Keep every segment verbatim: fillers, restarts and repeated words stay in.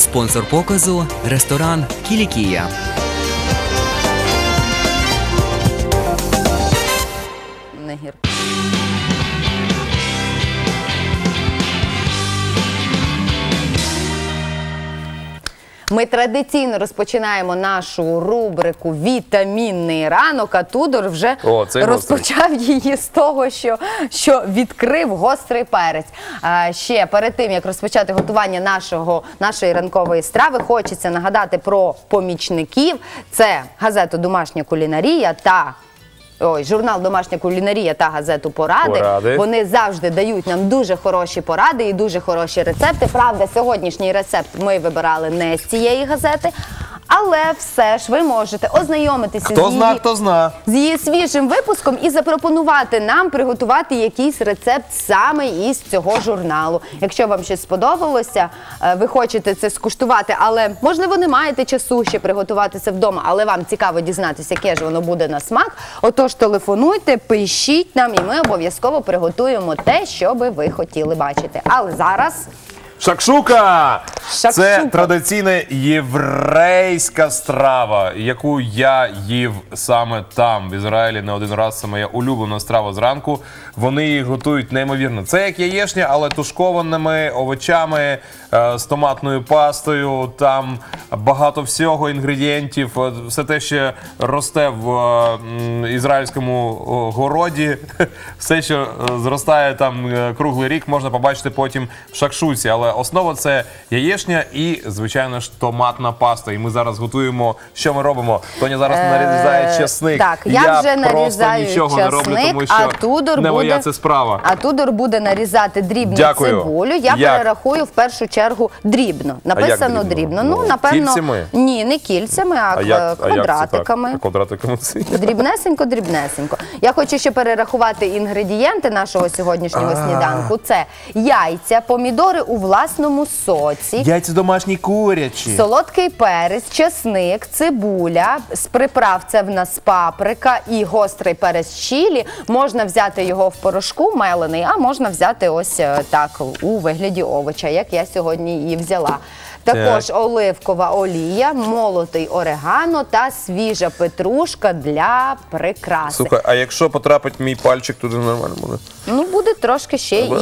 Спонсор показу – ресторан «Кілікія». Негір. Ми традиційно розпочинаємо нашу рубрику «Вітамінний ранок», а Тудор вже О, розпочав її з того, що, що відкрив гострий перець. А, ще перед тим, як розпочати готування нашого, нашої ранкової страви, хочеться нагадати про помічників. Це газету «Домашня кулінарія» та Ой, журнал «Домашня кулінарія» та газету «Поради». Поради. Вони завжди дають нам дуже хороші поради і дуже хороші рецепти. Правда, сьогоднішній рецепт ми вибирали не з цієї газети, але все ж ви можете ознайомитися Хто з її, зна, хто зна. з її свіжим випуском і запропонувати нам приготувати якийсь рецепт саме із цього журналу. Якщо вам щось сподобалося, ви хочете це скуштувати, але, можливо, не маєте часу ще приготувати це вдома, але вам цікаво дізнатися, яке ж воно буде на смак, отож телефонуйте, пишіть нам, і ми обов'язково приготуємо те, що би ви хотіли бачити. Але зараз... Шакшука! Шакшука. Це традиційна єврейська страва, яку я їв саме там, в Ізраїлі, не один раз. Це моя улюблена страва зранку. Вони її готують неймовірно. Це як яєшня, але тушкованими овочами, з томатною пастою. Там багато всього, інгредієнтів. Все те, що росте в ізраїльському городі. Все, що зростає там круглий рік, можна побачити потім в шакшуці. Але основа – це яєшня і, звичайно ж, томатна паста. І ми зараз готуємо, що ми робимо. Тоня зараз нарізає чесник. Так, я вже просто нарізаю нічого не роблю, чесник, тому а що Тудор не моя буде- це справа. А Тудор буде нарізати дрібну Дякую. цибулю. Я Як? перерахую в першу чергу дрібно. Написано як дрібно? дрібно. Ну, Ну, напевно, кільцями? ні, не кільцями, а, А як, а як квадратиками. це так? А квадратиками це? Дрібнесенько, дрібнесенько. Я хочу ще перерахувати інгредієнти нашого сьогоднішнього сніданку. Це яйця, помідори у власному соці, Яйця домашні курячі. солодкий перець, чесник, цибуля, з приправ це в нас паприка і гострий перець чилі. Можна взяти його в порошку мелений, а можна взяти ось е, так у вигляді овоча, як я сьогодні і взяла. Також Так. оливкова олія, молотий орегано та свіжа петрушка для прикраси. Слухай, а якщо потрапить мій пальчик, туди нормально буде? Ну, буде трошки ще і А,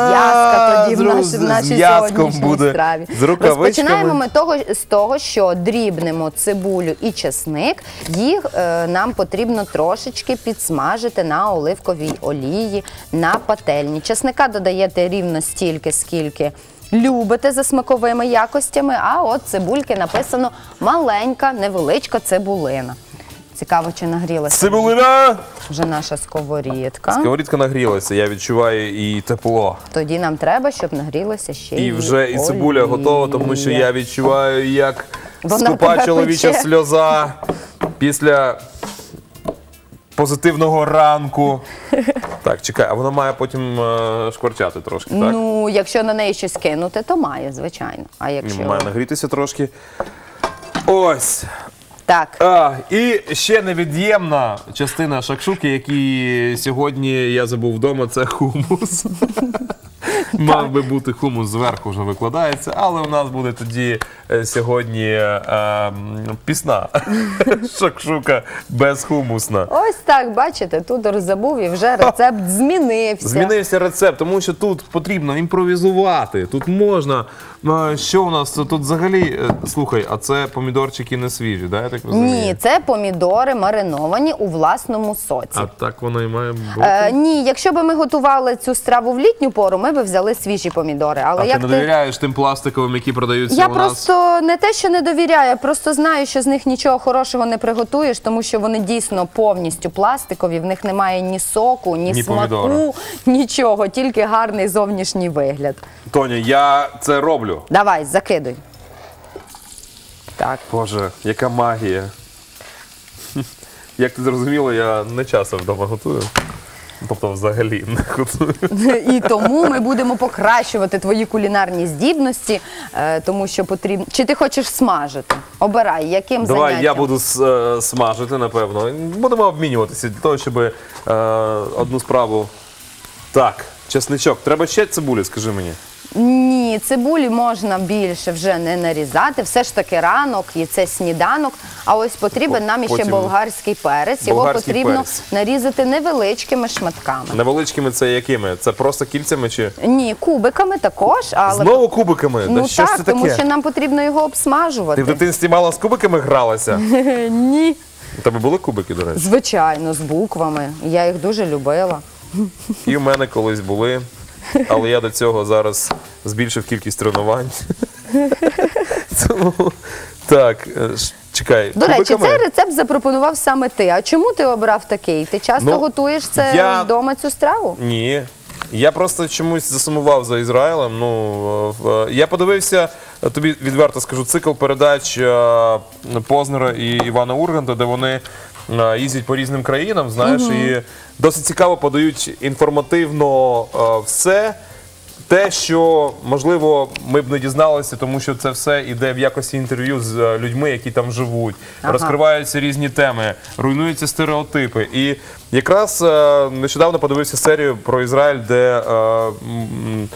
м'яска тоді в з- нашій, з в нашій м'яском сьогоднішній буде, страві. з рукавичками. Розпочинаємо ми того, з того, що дрібнемо цибулю і чесник. Їх е, нам потрібно трошечки підсмажити на оливковій олії на пательні. Чесника додаєте рівно стільки, скільки любите за смаковими якостями, а от цибульки написано маленька, невеличка цибулина. Цікаво, чи нагрілася Цибулина! вже наша сковорідка. Сковорідка нагрілася, я відчуваю і тепло. Тоді нам треба, щоб нагрілося ще І й вже і цибуля олія. готова, тому що я відчуваю, як Вона скупа тебе чоловіча пече. сльоза після позитивного ранку. Так, чекай, а вона має потім е, шкварчати трошки, так? Ну, якщо на неї щось кинути, то має, звичайно. А якщо... Має нагрітися трошки. Ось. Так. А, і ще невід'ємна частина шакшуки, який сьогодні я забув вдома, це хумус. Мав би бути хумус, зверху вже викладається, але у нас буде тоді е, сьогодні е, пісна шакшука безхумусна. Ось так, бачите, Тудор забув і вже рецепт змінився. Змінився рецепт, тому що тут потрібно імпровізувати, тут можна. е, Що у нас тут взагалі, е, слухай, а це помідорчики не свіжі, да, я так розумію? Ні, це помідори мариновані у власному соці. А так воно і має бути? Е, ні, якщо б ми готували цю страву в літню пору, ми б взяли свіжі помідори. Але А як ти не довіряєш тим пластиковим, які продаються Я у нас? просто не те, що не довіряю, я просто знаю, що з них нічого хорошого не приготуєш, тому що вони дійсно повністю пластикові, в них немає ні соку, ні, Ні смаку, помідора. нічого, тільки гарний зовнішній вигляд. Тоня, я це роблю. Давай, закидуй. Так. Боже, яка магія. Як ти зрозуміла, я не часто вдома готую. Тобто взагалі не готую. І тому ми будемо покращувати твої кулінарні здібності, е, тому що потрібно... Чи ти хочеш смажити? Обирай, яким Давай заняттям? я буду с- е, смажити, напевно. Будемо обмінюватися для того, щоб е, одну справу... Так, чесничок. Треба ще цибулі, скажи мені. Ні, цибулі можна більше вже не нарізати. Все ж таки ранок і це сніданок. А ось потрібен нам іще Потім болгарський перець. Його болгарський потрібно перець. нарізати невеличкими шматками. Невеличкими це якими? Це просто кільцями чи? Ні, кубиками також, але Знову кубиками? ну да що ж так, це тому таке? що нам потрібно його обсмажувати. Ти в дитинстві мало з кубиками гралася? Ні. У тебе були кубики, до речі? Звичайно, з буквами. Я їх дуже любила. І в мене колись були, але я до цього зараз збільшив кількість тренувань. Тому, так, е, ш- чекай. До речі, кубиками? цей рецепт запропонував саме ти. А чому ти обрав такий? Ти часто Ну, готуєш це я- вдома, цю страву? Ні. Я просто чомусь засумував за Ізраїлем. Ну, е, в- я подивився, е, тобі відверто скажу, цикл передач е, Познера і Івана Урганта, де вони е, їздять по різним країнам, знаєш, і досить цікаво подають інформативно е, все. Те, що, можливо, ми б не дізналися, тому що це все йде в якості інтерв'ю з е, людьми, які там живуть. Ага. Розкриваються різні теми, руйнуються стереотипи. І якраз е, нещодавно подивився серію про Ізраїль, де е, м,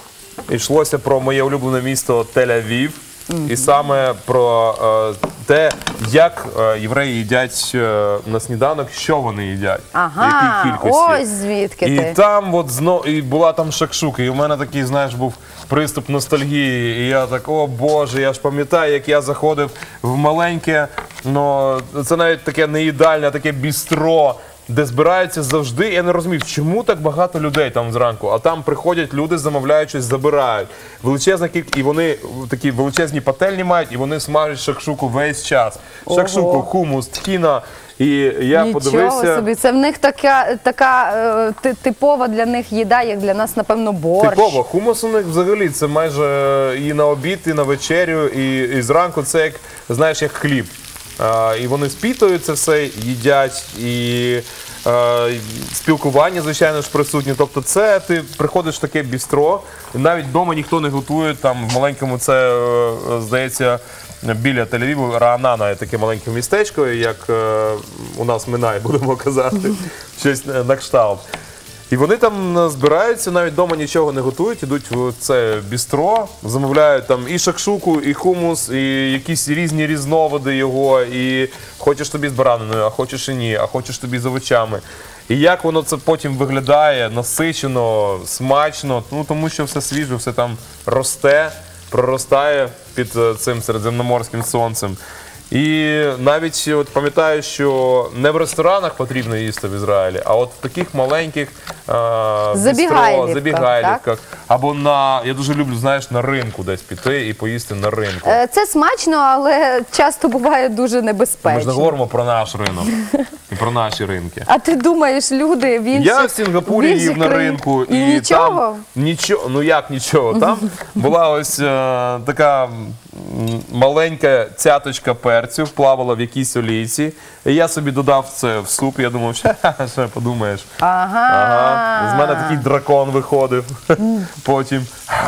йшлося про моє улюблене місто Тель-Авів. І саме про е, те, як е, євреї їдять е, на сніданок, що вони їдять, в Ага, якій кількості. ось звідки І ти. там от знов і була там шакшука, і у мене такий, знаєш, був приступ ностальгії. І я так, о Боже, я ж пам'ятаю, як я заходив в маленьке, ну це навіть таке не ідеальне, а таке бістро, де збираються завжди. Я не розумів, чому так багато людей там зранку. А там приходять люди, замовляють щось, забирають. Величезна кількість, і вони такі величезні пательні мають, і вони смажать шакшуку весь час. Ого. Шакшуку, хумус, тхіна. І я Нічого подивився. собі, це в них така, така е, ти- типова для них їда, як для нас, напевно, борщ. Типово, хумус у них взагалі це майже і на обід, і на вечерю, і, і зранку це як, знаєш, як хліб. А, і вони спітують це все, їдять, і а, спілкування, звичайно ж, присутні. Тобто це ти приходиш в таке бістро, і навіть вдома ніхто не готує, там в маленькому це, е, здається, біля Тель-Авіву, Раанана є таке маленьке містечко, як е, у нас Минай, будемо казати, щось на кшталт. І вони там збираються, навіть вдома нічого не готують, ідуть в це бістро, замовляють там і шакшуку, і хумус, і якісь різні різновиди його, і хочеш тобі з бараниною, а хочеш і ні, а хочеш тобі з овочами. І як воно це потім виглядає, насичено, смачно, ну тому що все свіже, все там росте, проростає під е, цим середземноморським сонцем. І навіть от пам'ятаю, що не в ресторанах потрібно їсти в Ізраїлі, а от в таких маленьких е, Забігайлівках, бістро, забігайлівках. Або на, я дуже люблю, знаєш, на ринку десь піти і поїсти на ринку. Е, Це смачно, але часто буває дуже Ми ж не небезпечно. говоримо про наш ринок і про наші ринки. А ти думаєш, люди в інших, Я в Сінгапурі в інших їв на країн- ринку, і, і нічого? там нічого, ну як нічого, там була ось е, така м, маленька цяточка перцю, плавала в якійсь олійці. І я собі додав це в суп, я думав, що, ха-ха, що подумаєш. Ага. Ага. З мене такий дракон виходив. Потім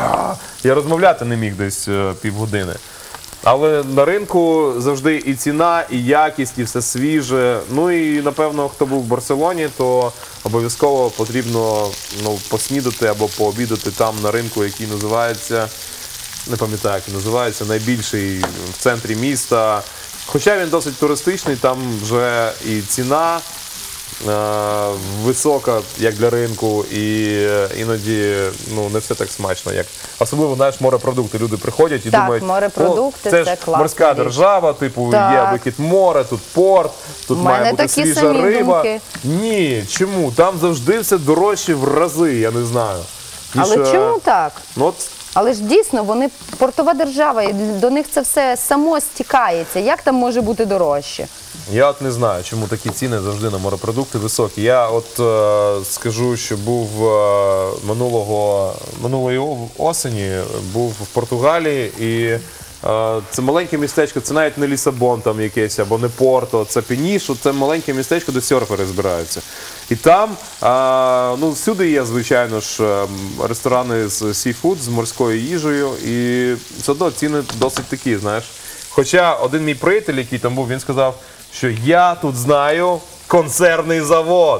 я розмовляти не міг десь е, півгодини. Але на ринку завжди і ціна, і якість, і все свіже. Ну і напевно, хто був в Барселоні, то обов'язково потрібно ну, поснідати або пообідати там на ринку, який називається, не пам'ятаю, як він називається, найбільший в центрі міста. Хоча він досить туристичний, там вже і ціна е, висока, як для ринку, і е, іноді ну, не все так смачно, як особливо, знаєш, морепродукти. Люди приходять і Так, думають, морепродукти «О, це, це ж класна морська річ». держава, типу, Так. є вихід море, тут порт, тут У має мене бути такі свіжа самі риба. думки. Ні, чому? Там завжди все дорожче в рази, я не знаю. ніж, Але е, чому так? Ну, от, Але ж дійсно, вони портова держава, і до них це все само стікається. Як там може бути дорожче? я от не знаю, чому такі ціни завжди на морепродукти високі. Я от е, скажу, що був е, минулого, минулої о- осені, був в Португалії, і е, це маленьке містечко, це навіть не Лісабон там якесь, або не Порто, це Пенішо, це маленьке містечко, де серфери збираються. І там, е, ну, всюди є, звичайно ж, е, ресторани з сіфуд, з морською їжею, і все одно ціни досить такі, знаєш. Хоча один мій приятель, який там був, він сказав, що я тут знаю консервний завод.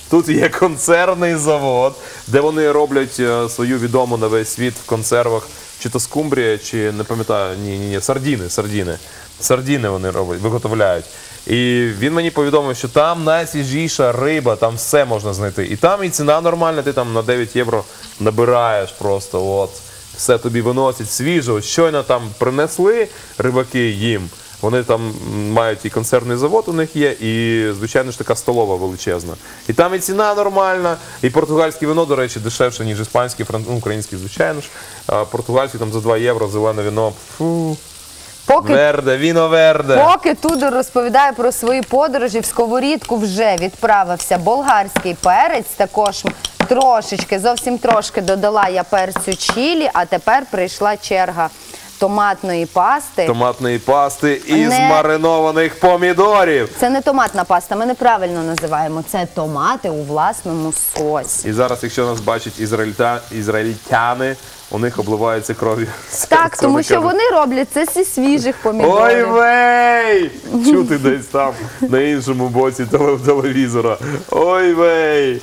Тут є консервний завод, де вони роблять е, свою відому на весь світ в консервах, чи то скумбрія, чи не пам'ятаю, ні, ні, ні, сардіни, сардіни. Сардіни вони роблять, виготовляють. І він мені повідомив, що там найсвіжіша риба, там все можна знайти. І там і ціна нормальна, ти там на дев'ять євро набираєш просто, от. Все тобі виносять свіже. От щойно там принесли рибаки їм. Вони там мають і консервний завод у них є, і, звичайно ж, така столова величезна. І там і ціна нормальна, і португальське вино, до речі, дешевше, ніж іспанське, фран... ну, українське, звичайно ж. А португальське там за два євро, зелене вино. Фу. Поки, Верде, віно верде. поки Тудор розповідає про свої подорожі, в сковорідку вже відправився болгарський перець, також трошечки, зовсім трошки додала я перцю чилі, а тепер прийшла черга томатної пасти. Томатної пасти із Не- маринованих помідорів. Це не томатна паста, ми неправильно називаємо, це томати у власному сосі. І зараз, якщо нас бачать ізраїльта... ізраїльтяни, у них обливається кров'ю. Так, Це тому що кажуть, вони роблять це зі свіжих Ой, помідорів. вей! Чути десь там, на іншому боці теле- телевізора. Ой, вей!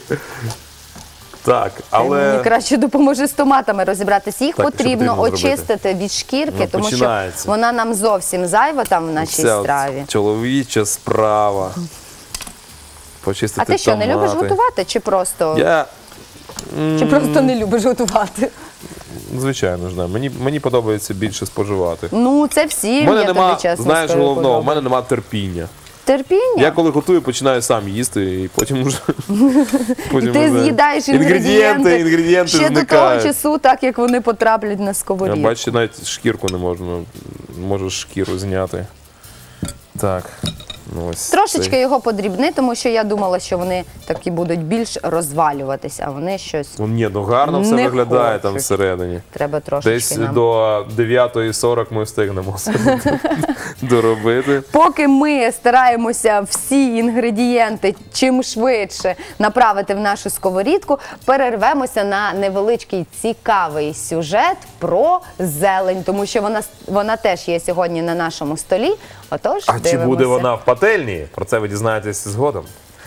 Так, але... Мені краще допоможе з томатами розібратися. Їх Так, що потрібно потрібно зробити? очистити від шкірки, Ну, тому що починається. вона нам зовсім зайва там в нашій Ця от страві. чоловіча справа. Почистити А ти що, не любиш томати. готувати чи просто, Я, чи просто не любиш готувати? звичайно ж, да. мені, мені подобається більше споживати. Ну, це всі, У мене я нема, тобі чесно знаєш, скажу, головного, у подобається. мене нема терпіння. Терпіння? Я коли готую, починаю сам їсти, і потім вже... потім І ти вже з'їдаєш інгредієнти, інгредієнти, інгредієнти ще до того зникають. часу, так як вони потраплять на Я сковорідку. бачу, навіть шкірку не можна, можеш шкіру зняти. Так, ну ось Трошечки цей. його подрібни, тому що я думала, що вони такі будуть більш розвалюватися, а вони щось Ну, ні, ну гарно все Не виглядає там хочуть. всередині. треба трошечки Десь нам. до дев'ятої сорок ми встигнемо все доробити. Поки ми стараємося всі інгредієнти чим швидше направити в нашу сковорідку, перервемося на невеличкий цікавий сюжет про зелень, тому що вона, вона теж є сьогодні на нашому столі. Отож, А чи дивимося. буде вона в пательні? Про це ви дізнаєтесь згодом.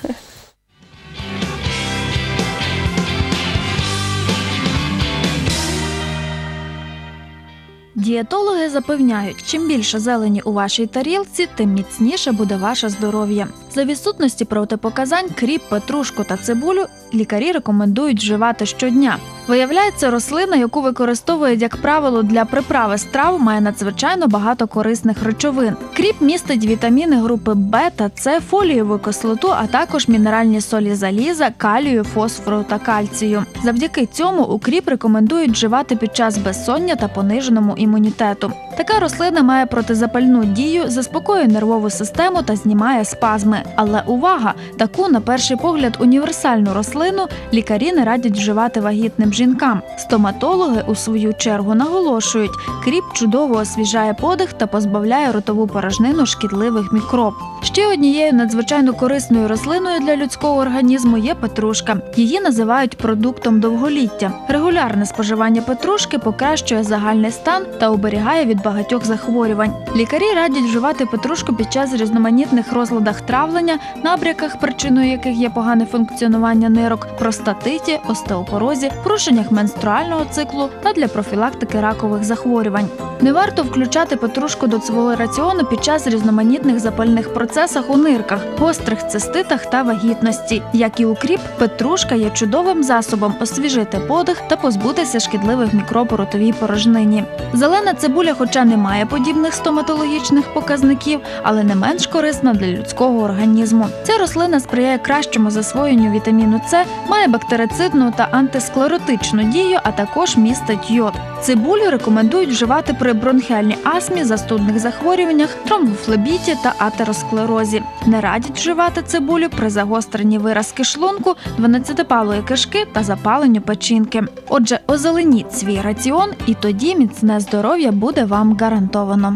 Дієтологи запевняють, чим більше зелені у вашій тарілці, тим міцніше буде ваше здоров'я. За відсутності протипоказань кріп, петрушку та цибулю лікарі рекомендують вживати щодня. Виявляється, рослина, яку використовують, як правило, для приправи страв, має надзвичайно багато корисних речовин. Кріп містить вітаміни групи Б та С, фолієву кислоту, а також мінеральні солі заліза, калію, фосфору та кальцію. Завдяки цьому укріп рекомендують вживати під час безсоння та пониженому імунітету. Така рослина має протизапальну дію, заспокоює нервову систему та знімає спазми. Але увага! Таку, на перший погляд, універсальну рослину лікарі не радять вживати вагітним жінкам. Стоматологи, у свою чергу, наголошують, кріп чудово освіжає подих та позбавляє ротову порожнину шкідливих мікроб. Ще однією надзвичайно корисною рослиною для людського організму є петрушка. Її називають продуктом довголіття. Регулярне споживання петрушки покращує загальний стан та оберігає від багатьох захворювань. Лікарі радять вживати петрушку під час різноманітних розладах травлення, набряках, причиною яких є погане функціонування нирок, простатиті, остеопорозі, порушеннях менструального циклу та для профілактики ракових захворювань. Не варто включати петрушку до свого раціону під час різноманітних запальних процесах у нирках, гострих циститах та вагітності. Як і укріп, петрушка є чудовим засобом освіжити подих та позбутися шкідливих мікроб у ротовій порожнині. Зелена цибуля, хоча не має подібних стоматологічних показників, але не менш корисна для людського організму. Ця рослина сприяє кращому засвоєнню вітаміну С, має бактерицидну та антисклеротичну дію, а також містить йод. Цибулю рекомендують вживати при бронхіальній астмі, застудних захворюваннях, тромбофлебіті та атеросклерозі. Не радять вживати цибулю при загостренні виразки шлунку, дванадцятипалої кишки та запаленню печінки. Отже, озеленіть свій раціон, і тоді міцне здоров'я буде вам гарантовано.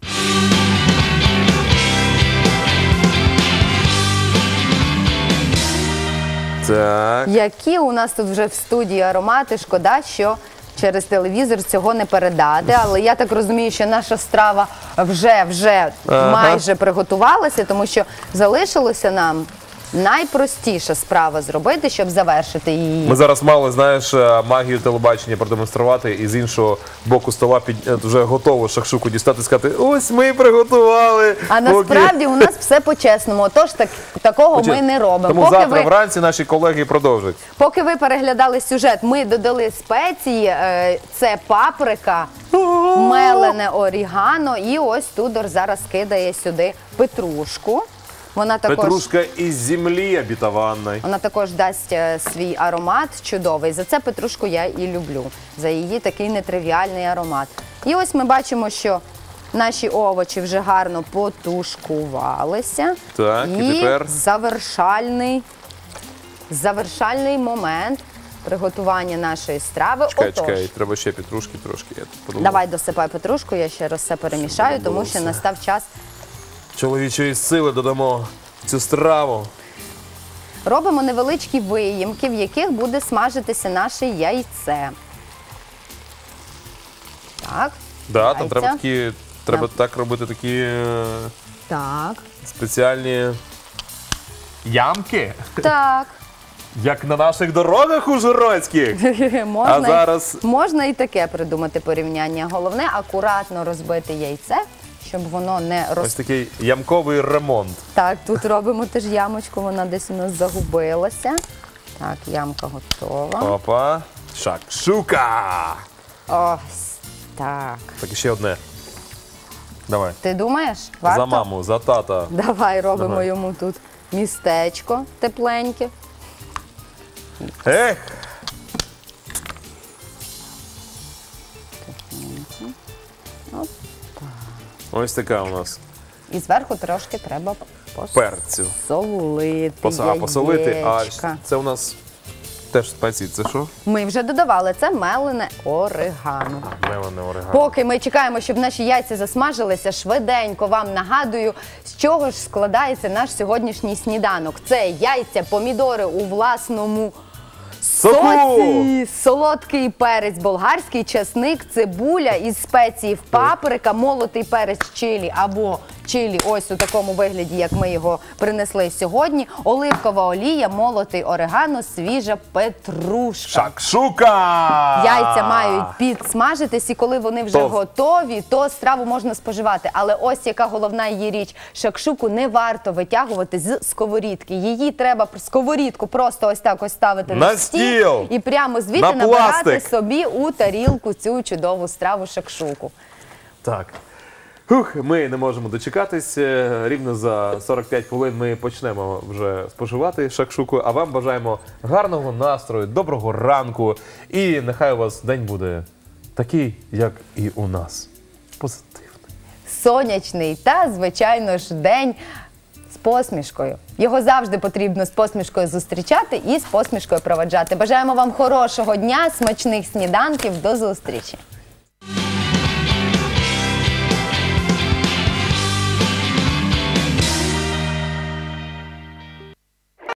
Так. Які у нас тут вже в студії аромати, шкода, що через телевізор цього не передати, але я так розумію, що наша страва вже, вже Ага. майже приготувалася, тому що залишилося нам найпростіша справа зробити, щоб завершити її. Ми зараз мали, знаєш, магію телебачення продемонструвати і з іншого боку стола під... вже готово шакшуку дістати і сказати, ось ми приготували. А поки- насправді у нас все по-чесному, отож так, такого ми не робимо. Тому Поки завтра ви, вранці наші колеги продовжать. поки ви переглядали сюжет, ми додали спеції, е, це паприка, мелене орігано і ось Тудор зараз кидає сюди петрушку. Вона також... Петрушка із землі обітованої. Вона також дасть е, свій аромат чудовий. За це петрушку я і люблю, за її такий нетривіальний аромат. І ось ми бачимо, що наші овочі вже гарно потушкувалися. Так, і тепер? завершальний, завершальний момент приготування нашої страви. Чекай, Отож, чекай, треба ще петрушки трошки. Я тут подумав. давай досипай петрушку, я ще раз все перемішаю, тому що все. настав час. Чоловічої сили додамо в цю страву. Робимо невеличкі виїмки, в яких буде смажитися наше яйце. Так. Да, там яйця. треба такі, треба Так. так робити такі е, Так. спеціальні ямки, Так. як на наших дорогах ужгородських. можна, А зараз можна і таке придумати порівняння. Головне акуратно розбити яйце, щоб воно не роз... ось такий ямковий ремонт. Так, тут робимо теж ямочку, вона десь у нас загубилася. Так, ямка готова. Опа. Шакшука. Ось так. Так, і ще одне. Давай. Ти думаєш? Варто? За маму, за тата. Давай робимо Давай. йому тут містечко тепленьке. Ех! Ось така у нас І зверху трошки треба перцю. посолити. Поса- а посолити, а яєчка. це у нас теж спеції. Це що? Ми вже додавали, це мелене орегано. Мелене орегано. Поки ми чекаємо, щоб наші яйця засмажилися, швиденько вам нагадую, з чого ж складається наш сьогоднішній сніданок. Це яйця, помідори у власному Соку! соці, солодкий перець болгарський, чесник, цибуля із спецій паприка, молотий перець чилі або чилі ось у такому вигляді, як ми його принесли сьогодні, оливкова олія, молотий орегано, свіжа петрушка. Шакшука! Яйця мають підсмажитись, і коли вони вже То- готові, то страву можна споживати. Але ось яка головна її річ. Шакшуку не варто витягувати з сковорідки. Її треба сковорідку просто ось так ось ставити на, На стіл! і прямо звідти На набирати пластик! собі у тарілку цю чудову страву шакшуку. Так. Хух, ми не можемо дочекатись. Е, Рівно за сорок п'ять хвилин ми почнемо вже споживати шакшуку. А вам бажаємо гарного настрою, доброго ранку. І нехай у вас день буде такий, як і у нас. Позитивний. Сонячний та, звичайно ж, день з посмішкою. Його завжди потрібно з посмішкою зустрічати і з посмішкою проведжати. Бажаємо вам хорошого дня, смачних сніданків. До зустрічі!